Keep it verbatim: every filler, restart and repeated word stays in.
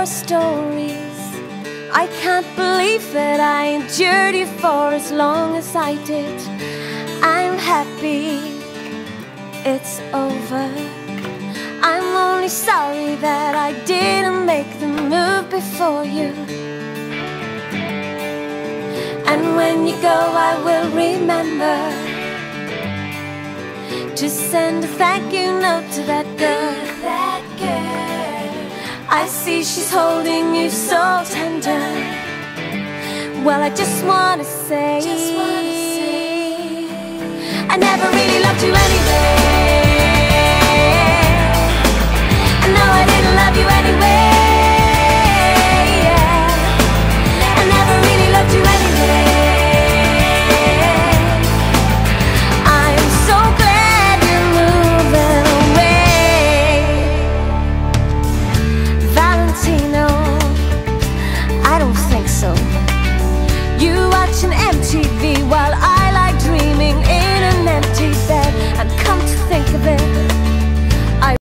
our stories. I can't believe that I endured you for as long as I did. I'm happy it's over. I'm only sorry that I didn't make the move before you. And when you go, I will remember to send a thank you note to that girl. That girl. I see she's holding you so tender. Well, I just wanna say, just wanna say I never really loved you anyway.